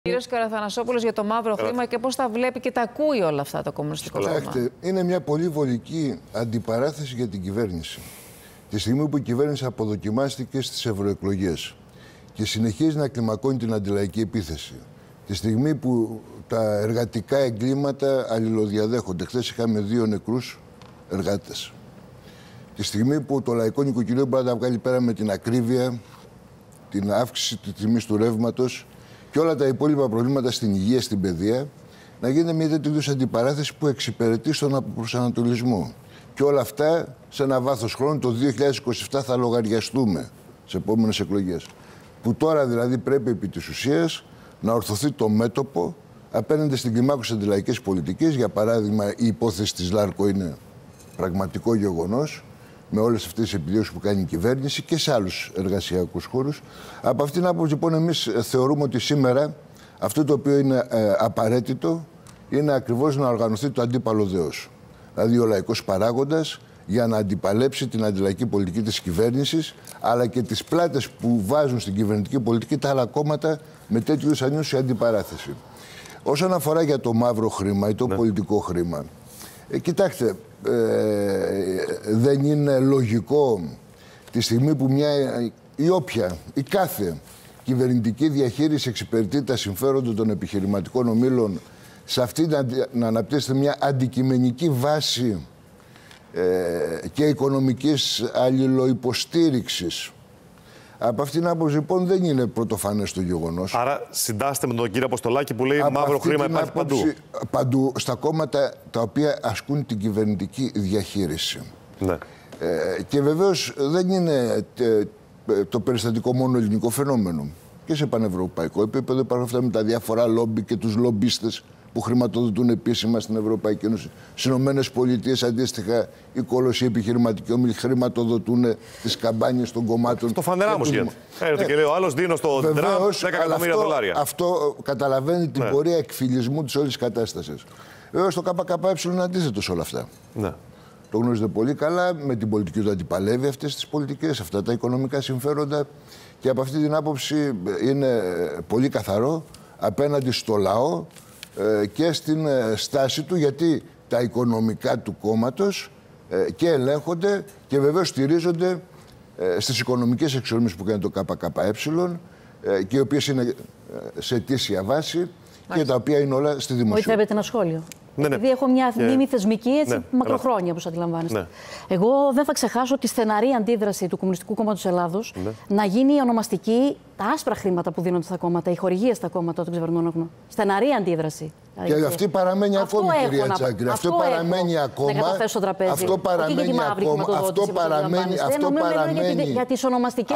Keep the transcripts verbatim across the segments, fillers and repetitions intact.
Κύριος Καραθανασόπουλος για το μαύρο χρήμα και πώς τα βλέπει και τα ακούει όλα αυτά το Κομμουνιστικό Κόμμα. Είναι μια πολύ βολική αντιπαράθεση για την κυβέρνηση. Τη στιγμή που η κυβέρνηση αποδοκιμάστηκε στις ευρωεκλογές και συνεχίζει να κλιμακώνει την αντιλαϊκή επίθεση. Τη στιγμή που τα εργατικά εγκλήματα αλληλοδιαδέχονται. Χθες είχαμε δύο νεκρούς εργάτες. Τη στιγμή που το λαϊκό νοικοκυριό μπορεί να τα βγάλει πέρα με την ακρίβεια, την αύξηση της τιμής του ρεύματος και όλα τα υπόλοιπα προβλήματα στην υγεία, στην παιδεία, να γίνεται μια τέτοιου είδους αντιπαράθεση που εξυπηρετεί στον προσανατολισμό. Και όλα αυτά σε ένα βάθος χρόνου, το δύο χιλιάδες είκοσι επτά θα λογαριαστούμε σε επόμενες εκλογές. Που τώρα δηλαδή πρέπει επί της ουσίας να ορθωθεί το μέτωπο απέναντι στην κλιμάκωση αντιλαϊκής πολιτικής. Για παράδειγμα, η υπόθεση της Λάρκο είναι πραγματικό γεγονός, με όλες αυτές τις επιλογές που κάνει η κυβέρνηση και σε άλλους εργασιακούς χώρους. Από αυτήν την άποψη, λοιπόν, εμείς θεωρούμε ότι σήμερα αυτό το οποίο είναι ε, απαραίτητο είναι ακριβώς να οργανωθεί το αντίπαλο δέος. Δηλαδή, ο λαϊκός παράγοντας για να αντιπαλέψει την αντιλαϊκή πολιτική της κυβέρνησης, αλλά και τις πλάτες που βάζουν στην κυβερνητική πολιτική τα άλλα κόμματα με τέτοιου είδους ανίωση αντιπαράθεση. Όσον αφορά για το μαύρο χρήμα ή το ναι. πολιτικό χρήμα, ε, κοιτάξτε, ε, δεν είναι λογικό τη στιγμή που μια ή όποια ή κάθε κυβερνητική διαχείριση εξυπηρετεί τα συμφέροντα των επιχειρηματικών ομίλων σε αυτή να, να αναπτύσσεται μια αντικειμενική βάση ε, και οικονομικής αλληλοϊποστήριξης. Από αυτήν την άποψη, λοιπόν, δεν είναι πρωτοφανές το γεγονός. Άρα συντάσσετε με τον κύριο Αποστολάκη που λέει από μαύρο χρήμα υπάρχει άποψη, παντού. Παντού, στα κόμματα τα οποία ασκούν την κυβερνητική διαχείριση. Ναι. Ε, και βεβαίως δεν είναι τε, το περιστατικό μόνο ελληνικό φαινόμενο. Και σε πανευρωπαϊκό επίπεδο υπάρχουν αυτά με τα διάφορα λόμπι και τους λομπίστες που χρηματοδοτούν επίσημα στην Ευρωπαϊκή Ένωση. Στις Ηνωμένες Πολιτείες, αντίστοιχα, οι κόλωσοι επιχειρηματικοί όμιλοι χρηματοδοτούν τις καμπάνιες των κομμάτων. Στο φανερά όμως γίνεται. Έρχεται και λέει ο άλλος, δίνω στο Τραμπ δέκα εκατομμύρια δολάρια. Αυτό καταλαβαίνει την ναι. πορεία εκφυλισμού της όλης κατάστασης. Βέβαια, στο ΚΚΕ είναι αντίθετο σε όλα αυτά. Ναι. Το γνωρίζετε πολύ καλά. Με την πολιτική του αντιπαλεύει αυτές τις πολιτικές, αυτά τα οικονομικά συμφέροντα. Και από αυτή την άποψη είναι πολύ καθαρό απέναντι στο λαό και στην στάση του, γιατί τα οικονομικά του κόμματος και ελέγχονται και βεβαίως στηρίζονται στις οικονομικές εξορμήσεις που κάνει το ΚΚΕ και οι οποίες είναι σε αιτήσια βάση. Μάλιστα. Και τα οποία είναι όλα στη δημοσιογραφία. Βοηθεύετε ένα σχόλιο. Ναι, ναι. Επειδή έχω μια μνήμη θεσμική έτσι, ναι, μακροχρόνια, όπως αντιλαμβάνεστε. Ναι. Εγώ δεν θα ξεχάσω τη στεναρή αντίδραση του Κομμουνιστικού Κόμματος Ελλάδος ναι. να γίνει η ονομαστική τα άσπρα χρήματα που δίνονται στα κόμματα, οι χορηγίες στα κόμματα των κυβερνών. Στεναρή αντίδραση. Και δηλαδή, αυτή παραμένει ακόμη, κυρία Τσάκρη. Αυτό, αυτό παραμένει ακόμα. Αυτό παραμένει ακόμα. Αυτό παραμένει. Αυτό παραμένει. Για τις ονομαστικές.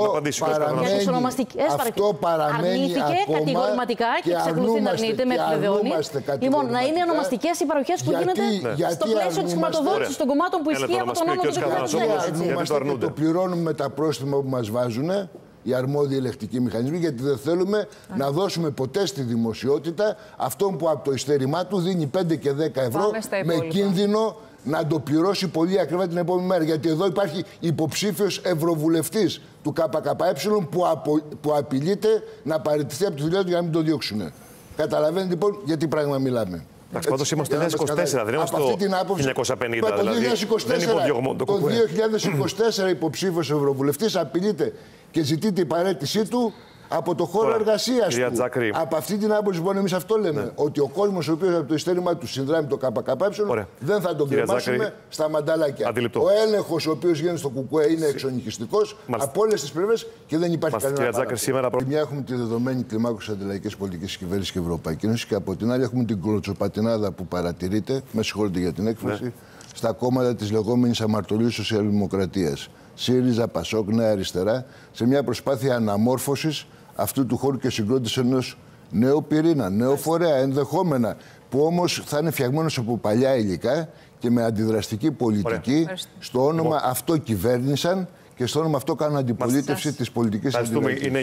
Αυτό παραμένει. Αρνήθηκε κατηγορηματικά και εξακολουθεί να αρνείται με επιβεβαιώνει. Λοιπόν, να είναι ονομαστικές οι παροχές που γίνονται στο πλαίσιο της χρηματοδότησης των κομμάτων που ισχύει από τον νόμο του δύο χιλιάδες δέκα. Το πληρώνουμε τα πρόστιμα που μας βάζουν οι αρμόδιοι ελεκτικοί μηχανισμοί, γιατί δεν θέλουμε Α. να δώσουμε ποτέ στη δημοσιότητα αυτόν που από το ειστέρημά του δίνει πέντε και δέκα ευρώ με κίνδυνο να το πληρώσει πολύ ακριβά την επόμενη μέρα. Γιατί εδώ υπάρχει υποψήφιος ευρωβουλευτής του ΚΚΕ που, απο, που απειλείται να παραιτηθεί από τη δουλειά του για να μην το διώξουν. Καταλαβαίνετε λοιπόν γιατί πράγμα μιλάμε. Εντάξει, πάντως είμαστε το δύο χιλιάδες είκοσι τέσσερα, δεν είμαστε το χίλια εννιακόσια πενήντα. Το δύο χιλιάδες είκοσι τέσσερα υποψήφιος ευρωβουλευτής απειλείται και ζητείται η παραίτησή του από το χώρο εργασίας του. Τζάκρη. Από αυτή την άποψη, λοιπόν, εμείς αυτό λέμε. Ναι. Ότι ο κόσμος ο οποίος από το ειστέρημά του συνδράμει το ΚΚΕ δεν θα τον κρεμάσουμε στα μανταλάκια. Αντιληπτό. Ο έλεγχος ο οποίος γίνεται στο ΚΚΕ είναι εξονυχιστικός από όλες τις πλευρές και δεν υπάρχει κανένα πρόβλημα. Σήμερα... Μια έχουμε τη δεδομένη κλιμάκωση αντιλαϊκής πολιτικής κυβέρνησης και Ευρωπαϊκής Ένωσης και από την άλλη έχουμε την κλωτσοπατινάδα που παρατηρείται, με συγχωρείτε για την έκφραση, ναι. στα κόμματα της λεγόμενης αμαρτωλής σοσιαλδημοκρατίας. ΣΥΡΙΖΑ, ΠΑΣΟΚ, Νέα Αριστερά, σε μια προσπάθεια αναμόρφωσης αυτού του χώρου και συγκρότηση ενός νέου πυρήνα, νέου φορέα, ενδεχόμενα, που όμως θα είναι φτιαγμένος από παλιά υλικά και με αντιδραστική πολιτική. Ωραία. Στο όνομα αυτό κυβέρνησαν και στο όνομα αυτό κάνουν αντιπολίτευση της πολιτικής αντιδραστικής.